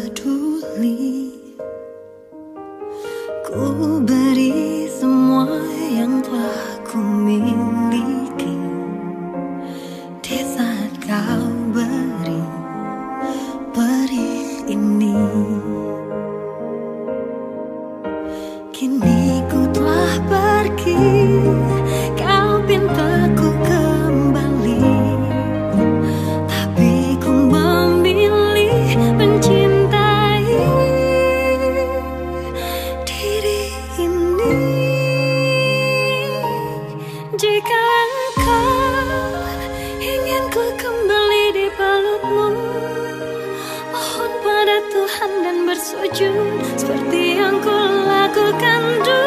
peduli. Ku beri semua yang telah ku miliki. Di saat kau beri perih ini, kini ku telah pergi, kau pintaku kembali. Tapi ku memilih mencintai diri ini. Jika engkau ingin ku kembali di pelukmu, mohon pada Tuhan dan bersujud seperti yang ku lakukan dulu.